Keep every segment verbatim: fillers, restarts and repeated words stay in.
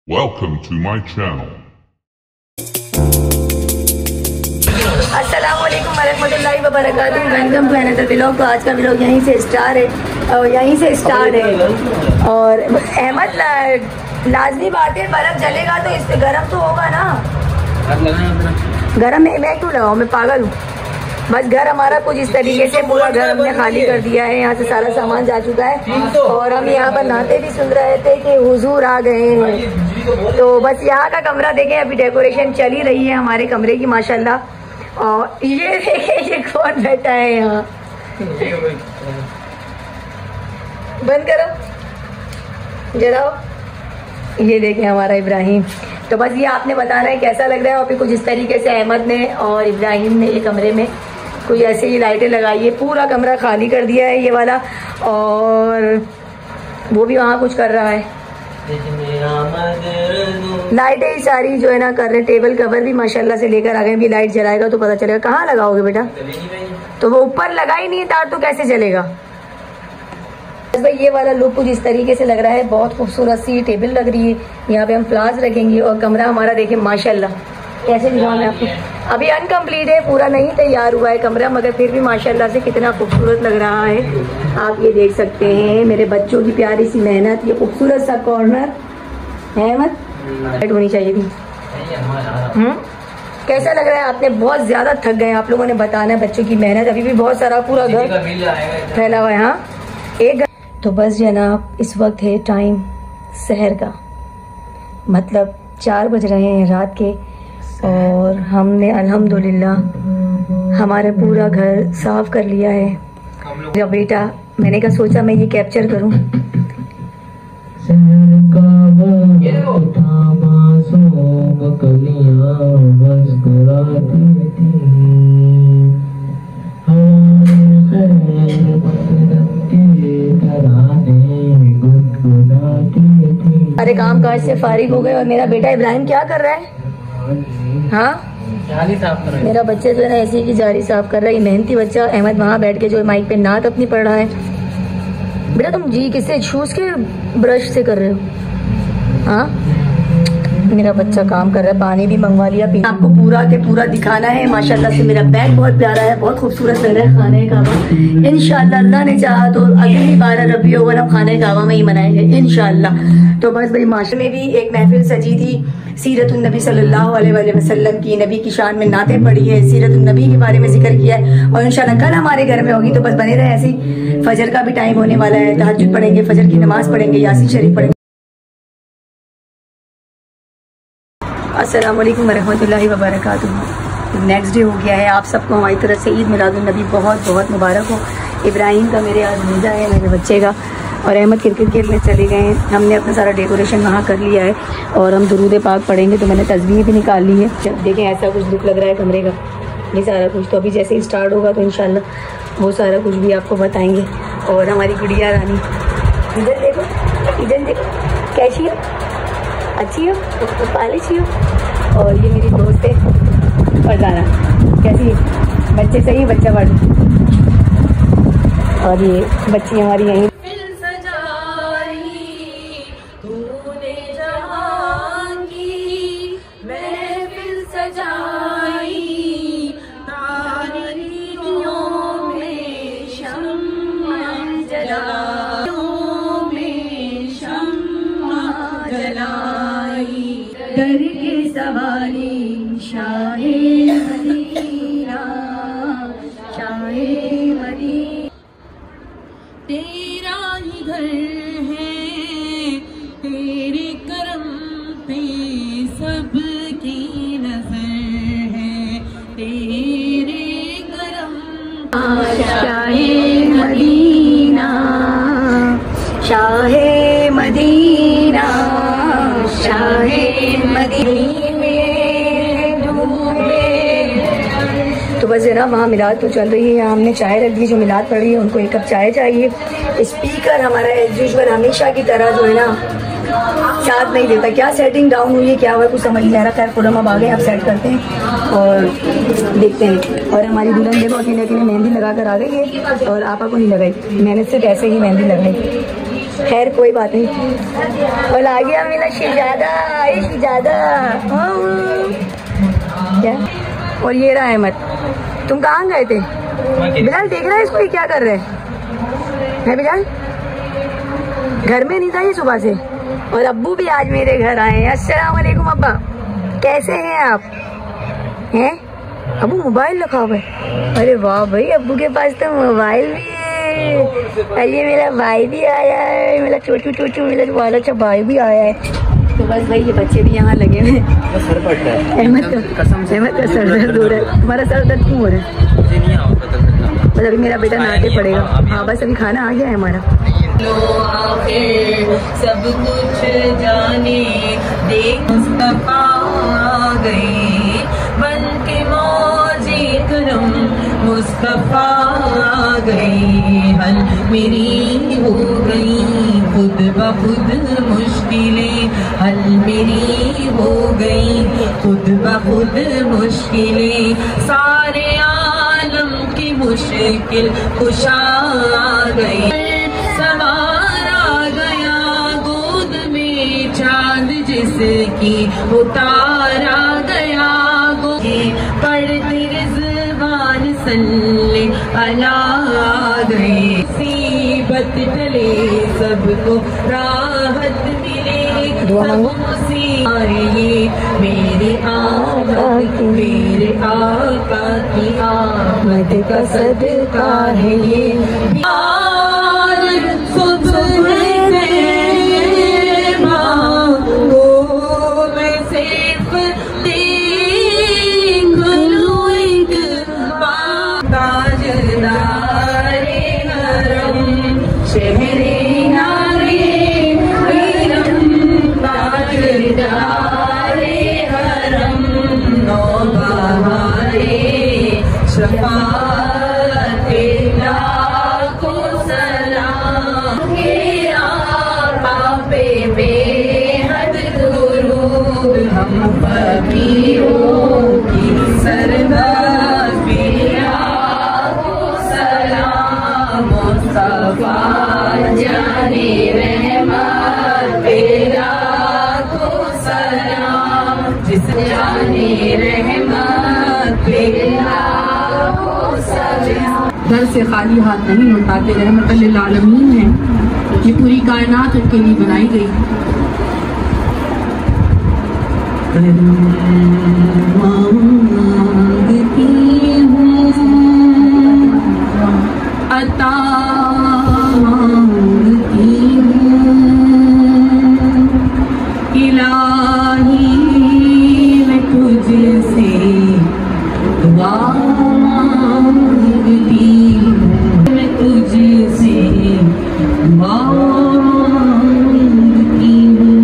Welcome to my channel. अस्सलाम वालेकुम वरहमतुल्लाहि वबरकातुहू। Welcome to another vlog. तो आज का व्लॉग यहीं से स्टार्ट है और यहीं से स्टार्ट है और अहमद लाजमी बात है, बर्फ जलेगा तो इस पे गर्म तो होगा ना। गर्म में मैं क्यों लगाऊँ, मैं पागल हूँ। बस घर हमारा कुछ इस तरीके से पूरा घर हमने खाली कर दिया है। यहाँ से सारा सामान जा चुका है और हम यहाँ पर नहाते भी सुन रहे थे कि हुजूर आ गए हैं। तो बस यहाँ का कमरा देखें, अभी डेकोरेशन चल ही रही है हमारे कमरे की माशाल्लाह। और ये देखें ये कौन बैठा है यहाँ, बंद करो जरा। ये देखें हमारा इब्राहिम। तो बस ये आपने बताना है कैसा लग रहा है। और फिर कुछ इस तरीके से अहमद ने और इब्राहिम ने ये कमरे में कोई ऐसे ही लाइटें लगाई है, पूरा कमरा खाली कर दिया है ये वाला। और वो भी वहाँ कुछ कर रहा है, लाइटें ही सारी जो है ना कर रहे। टेबल कवर भी माशाल्लाह से लेकर आ गए। अभी लाइट जलाएगा तो पता चलेगा। कहाँ लगाओगे बेटा? तो वो ऊपर लगा ही नहीं है तार, तो कैसे चलेगा? बस भाई ये वाला लुक कुछ इस तरीके से लग रहा है। बहुत खूबसूरत सी टेबल लग रही है। यहाँ पे हम फ्लावर्स रखेंगे और कमरा हमारा देखें माशाल्लाह कैसे दिखाऊं मैं आपको। अभी अनकम्प्लीट है, पूरा नहीं तैयार हुआ है कमरा, मगर फिर भी माशाल्लाह से कितना खूबसूरत लग रहा है। आप ये देख सकते हैं मेरे बच्चों की प्यारी सी मेहनत। ये खूबसूरत सा कॉर्नर है, मत लाइट होनी चाहिए थी। हम्म कैसा लग रहा है? आपने बहुत ज्यादा थक गए, आप लोगों ने बताना है। बच्चों की मेहनत, अभी भी बहुत सारा पूरा घर फैला हुआ है। हाँ एक तो बस जनाब इस वक्त है टाइम सहर का, मतलब चार बज रहे हैं रात के। और हमने अल्हम्दुलिल्लाह हमारा पूरा घर साफ कर लिया है। मेरा बेटा, मैंने कहा सोचा मैं ये कैप्चर करूं। अरे काम काज से फारिग हो गए और मेरा बेटा इब्राहिम क्या कर रहा है? हाँ जाली साफ कर रहा है। मेरा बच्चा जो है ना ऐसी की जाली साफ कर रहा है। ये मेहनती बच्चा अहमद वहाँ बैठ के जो माइक पे नात अपनी पढ़ रहा है। बेटा तुम जी किससे शूज के ब्रश से कर रहे हो? हाँ मेरा बच्चा काम कर रहा है। पानी भी मंगवा लिया। आपको पूरा के पूरा दिखाना है। माशाल्लाह से मेरा बैग बहुत प्यारा है, बहुत खूबसूरत लग रहा है। खाने काबा इंशाल्लाह अल्लाह ने चाहा तो अगली बारह रबी अव्वल हम खाने काबा में ही मनाएंगे इंशाल्लाह। तो बस भाई माशा में भी एक महफिल सजी थी सीरतुन नबी सल्लल्लाहु अलैहि वसल्लम की। नबी की शान में नातें पढ़ी है, सीरतुन नबी के बारे में जिक्र किया है। और इंशाल्लाह कल हमारे घर में होगी। तो बस बने रहे ऐसे ही। फजर का भी टाइम होने वाला है, तहज्जुद पढ़ेंगे, फजर की नमाज पढ़ेंगे, यासीन शरीफ पढ़ेंगे। अस्सलाम वालेकुम वरहमतुल्लाहि वबरकातुहू। नेक्स्ट डे हो गया है। आप सबको हमारी तरफ से ईद मिलादुन नबी बहुत बहुत मुबारक हो। इब्राहिम का मेरे आज भेजा है, मेरे बच्चे का। और अहमद क्रिकेट खेलने चले गए हैं। हमने अपना सारा डेकोरेशन वहाँ कर लिया है और हम दुरूद पाक पढ़ेंगे। तो मैंने तस्वीर भी निकाल ली है। देखें ऐसा कुछ लुक लग रहा है कमरे का, ये सारा कुछ। तो अभी जैसे ही स्टार्ट होगा तो इंशाल्लाह वो सारा कुछ भी आपको बताएंगे। और हमारी गुड़िया रानी इधर देखो, इधर देखो कैसी हो, अच्छी हो, पालिशी हो। और ये मेरी दोस्त है फरजाना, कैसी है? बच्चे सही, बच्चा बड़। और ये बच्ची हमारी यहीं घर के सवारी शाहे मदीना, शाहे मदीना। तेरा ही घर है, तेरे करम पे सबकी नजर है, तेरे करम। शाहे मदीना, शाहे मदीना, शाहे तो बस है ना वहाँ मिलाद तो चल रही है। हमने चाय रख दी, जो मिलाद पड़ी है उनको एक कप चाय चाहिए। स्पीकर हमारा एज यूजुअल हमेशा की तरह जो है ना साथ नहीं देता। क्या सेटिंग डाउन हुई है, क्या हुआ कुछ समझ नहीं आ रहा। खैर पूरा हम आ गए, आप सेट करते हैं और देखते हैं। और हमारी दुल्हन देखो अकेले अकेले मेहंदी लगा कर आ गई है और आपा को नहीं लगाई। मैंने सिर्फ ऐसे ही मेहंदी लगाई। खैर कोई बात नहीं। और आ गया मेरा शहजादा, ये शहजादा क्या। और ये रहा अहमद। तुम कहाँ गए थे? बिलाल देख रहा है इसको, ये क्या कर रहे हैं बिलाल? घर में नहीं था ये सुबह से। और अब्बू भी आज मेरे घर आए हैं। अस्सलाम वालेकुम अब्बा, कैसे हैं आप? हैं अब्बू मोबाइल रखा हुआ है? अरे वाह भाई, अब्बू के पास तो मोबाइल भी है। अरे मेरा भाई भी आया है, मेरा छोटू छोटू मेरा वाला अच्छा भाई भी आया है। तो बस भाई ये बच्चे भी यहाँ लगे हुए हैं। सर पड़ता है अहमद का अहमद का सर दर्द हो रहा है। तुम्हारा सर दर्द क्यों हो रहा है? मुझे नहीं आओ पता चलता। बस अभी मेरा बेटा नहाते पड़ेगा। हाँ बस अभी खाना आ गया है हमारा। सब कुछ जाने देख मुस्तफा आ गए, बन के मौजी करम मुस्तफा आ गए। हल मेरी हो गई खुद ब खुद मुश्किलें, हल मेरी हो गई खुद ब खुद मुश्किलें। सारे आलम की मुश्किल खुशा आ गई, सवारा गया गोद में चांद जिसकी उतारा गया गोद। पढ़ते रिज़वान सल्ले अला गए, मुसीबत टले सबको राहत मिले। ये मेरे आका मेरे आका की आमद का सदका है ये। घर से खाली हाथ नहीं लौटाते, रहमत लिल आलमीन है। ये पूरी कायनात उनके लिए बनाई गई। मांगती हूँ अता मांगती हूँ इलाही मैं तुझसे दुआ मांगती हूँ, मैं तुझसे दुआ मांगती हूँ।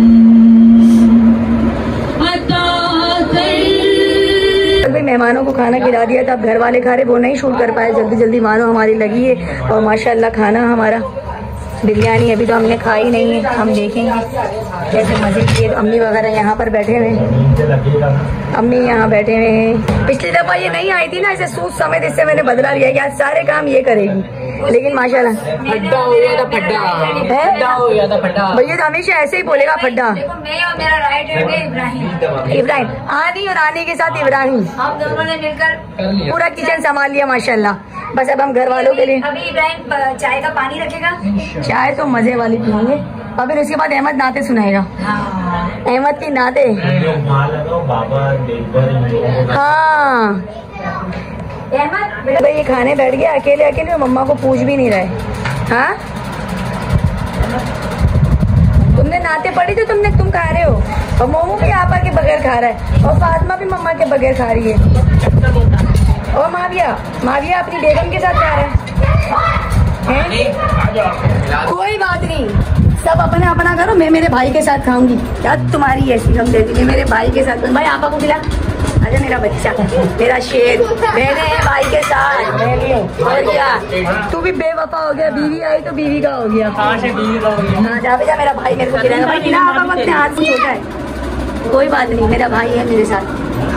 मेहमानों को खाना खिला दिया था। अब घर वाले खा रहे, वो नहीं शूट कर पाए। जल्दी जल्दी मानो हमारी लगी है। और माशाल्लाह खाना हमारा बिरयानी अभी तो हमने खाई नहीं है, हम देखेंगे कैसे मजे किए। तो अम्मी वगैरह यहाँ पर बैठे हुए हैं, अम्मी यहाँ बैठे हुए हैं। पिछली दफा ये नहीं आई थी ना ऐसे सूट समेत, इससे मैंने बदला लिया कि आज सारे काम ये करेगी। लेकिन माशाल्लाह फड्डा हो गया था, फड्डा फड्डा हो गया था फड्डा। भैया तो हमेशा ऐसे ही बोलेगा फड्डा। मैं और मेरा राइट हैंड है इब्राहिम। इब्राहिम आनी और आनी के साथ इब्राहिम, हम दोनों ने मिलकर पूरा किचन संभाल लिया माशाल्लाह। बस अब हम घर वालों के लिए अभी इब्राहिम चाय का पानी रखेगा। चाय तो मजे वाली पियेंगे और फिर उसके बाद अहमद नाते सुनाएगा। अहमद की नाते। हाँ अहमद भाई ये खाने बैठ गया अकेले अकेले, मम्मा को पूछ भी नहीं रहे। हाँ तुमने नाते पड़ी तो तुमने तुम खा रहे हो, और मोमो भी आपा के बगैर खा रहा है, और फातिमा भी मम्मा के बगैर खा रही है। और माविया माविया अपनी बेगम के साथ खा रहा है, है? कोई बात नहीं, सब अपना अपना करो। मैं मेरे भाई के साथ खाऊंगी। क्या तुम्हारी ऐसी हम देती है? मेरे भाई के साथ। भाई आपा को खिला। अरे मेरा बच्चा, मेरा शेर, बहने हैं भाई के साथ। और क्या तू भी बेवफा हो गया, बीवी आई तो बीवी का हो गया। हाँ जा बेटा, मेरा भाई मेरे को खिलाएगा। भाई खिला, आपा अपने हाथ से छोटा है। कोई बात नहीं, मेरा भाई है मेरे साथ।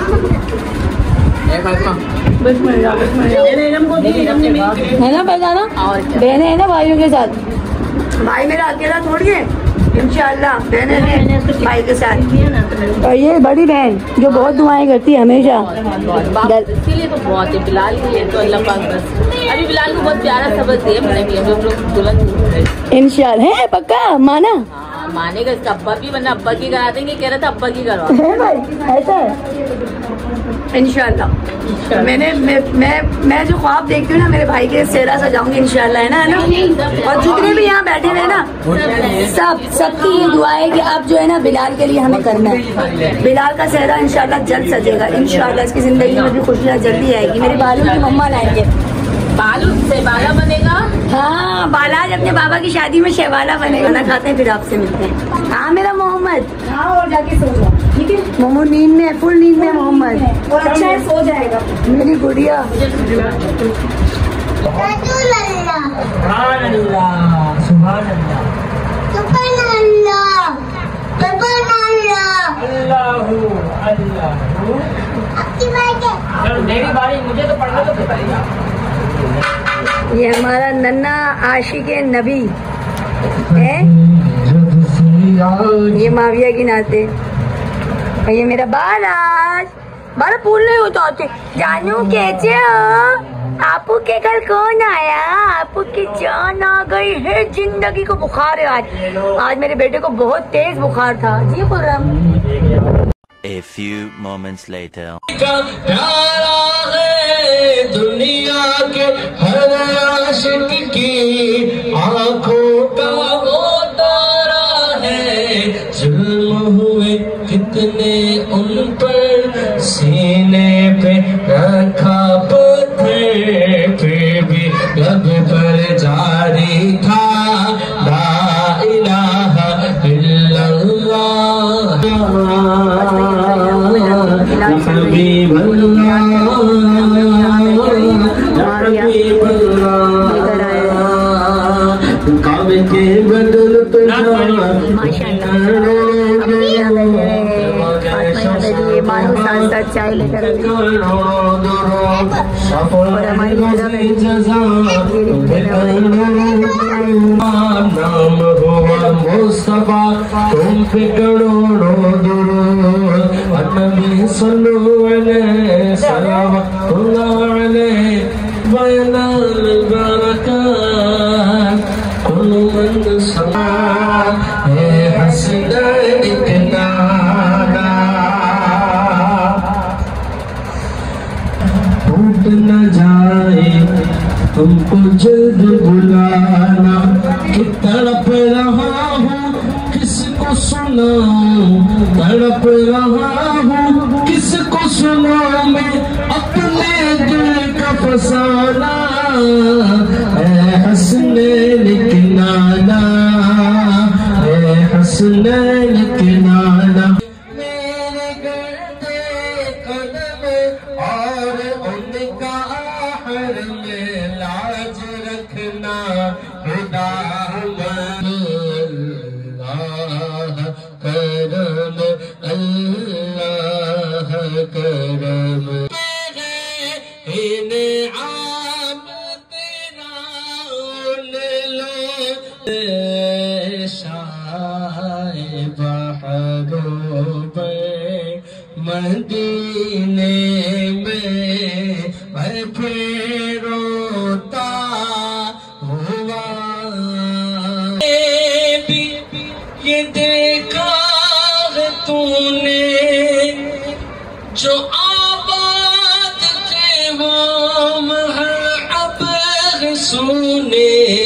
बस मर जा, बस मर जा। है ना पहचाना, बहने है ना भाइयों के साथ। भाई मेरा अकेला थोड़ी है, इंशाल्लाह बहने हैं भाई के साथ। और ये बड़ी बहन जो बहुत दुआएं करती है हमेशा, इसीलिए तो बहुत है बिलाल के लिए तो अल्लाह पाक बस। अभी बिलाल को बहुत प्यारा सबक दिया मैंने भी, हम लोग दुल्हन इंशाल्लाह है पक्का माना मानेगा इसका अब्बा भी, वरना अब्बा की करा देंगे, कह रहा था अब्बा की करवा है भाई, ऐसा है इंशाल्लाह। मैंने मैं मैं मैं जो ख्वाब देखती हूँ ना मेरे भाई के सेहरा सजाऊंगी इंशाल्लाह, है ना, है ना। और जितने भी यहाँ बैठे हैं ना सब सबकी ये दुआ है कि अब जो है ना बिलाल के लिए हमें करना है, बिलाल का सेहरा इंशाल्लाह जल्द सजेगा इंशाल्लाह, इसकी जिंदगी में भी खुशियाँ जल्दी आएगी। मेरे बालों की मम्मा लाएंगे, बालू से बाला बनेगा। हाँ बाला आज अपने बाबा की शादी में शहवाला बनेगा ना, खाते हैं फिर आपसे मिलते हैं। हाँ मेरा मोहम्मद, हाँ और जाके सो जाओ, ठीक है। मोमो नींद में, फुल नींद में मोहम्मद, और अच्छा है सो जाएगा। मेरी गुड़िया। मेरी बारी, मुझे तो पढ़ना तो बताइए। ये हमारा नन्ना आशिक नबी है, ये माविया की नाते। और ये मेरा बाराज, बारा फूल नहीं होता होते। जानू कैसे हो? आपू के घर कौन आया? आपू की जान आ गई है, जिंदगी को बुखार है आज। आज मेरे बेटे को बहुत तेज बुखार था जी Khurram. A few moments later. प्यारा है दुनिया के हर आशिक की आंखों का वो तारा है, जुल्म हुए कितने उन पर, सीने पे रखा पत्थर, फिर भी लब पर जारी था ला इलाहा इल्लल्लाह। काबे के बदल पे मानो साथ साथ चाय लेकर और हमारी नाम हुआ मुस्तफा, तुम पे करोड़ों दुरूद, नबी सल्लल्लाहु अलैहि वसल्लम बरकत कुल मन समा है हसनैन के नाना, टूट न जाए तुमको जल्द बुलाना, कि तड़प रहा हूँ किसको सुनाऊं, तड़प रहा हूँ किसको सुनाऊं मैं अपने दिल का फसाना, ऐ हसनैन के नाना, ऐ हसनैन के नाना। मेरे गर्दे कदम और उनका आहर में लाज रखना, खुदा करम अल्लाह करम इनाम तेरा लो शाए बहारों पर मदीने में मैं फिर रोता हुआ, ये देखा है तूने जो आबाद थे वो महल अब सुने।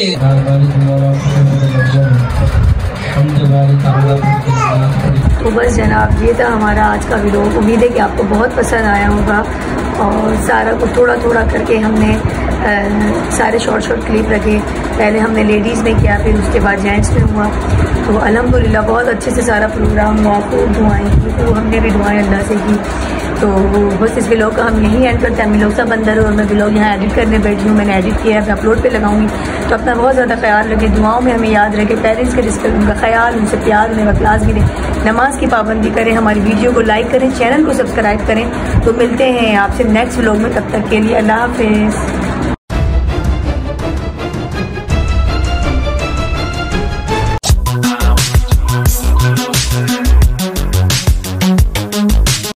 तो बस जनाब ये था हमारा आज का वीडियो। उम्मीद है कि आपको बहुत पसंद आया होगा और सारा कुछ थोड़ा थोड़ा करके हमने आ, सारे शॉर्ट शॉर्ट क्लिप रखे। पहले हमने लेडीज़ में किया, फिर उसके बाद जेंट्स में हुआ। तो अल्हम्दुलिल्लाह बहुत अच्छे से सारा प्रोग्राम हुआ। खूब दुआएँ की, तो हमने भी दुआएँ अल्लाह से की। तो बस इस व्लॉग का हम यही एंड करते हैं। हम लोग सब अंदर और मैं व्लॉग यहाँ एडिट करने बैठी हूँ। मैंने एडिट किया है, मैं अपलोड पे लगाऊंगी। तो अपना बहुत ज़्यादा ख्याल रखें, दुआओं में हमें याद रखें, पेरेंट्स के रिस्पेक्ट, उनका ख्याल, उनसे प्यार, उन्हें क्लास गिरे, नमाज की पाबंदी करें, हमारी वीडियो को लाइक करें, चैनल को सब्सक्राइब करें। तो मिलते हैं आपसे नेक्स्ट व्लॉग में, तब तक के लिए अल्लाह हाफिज़।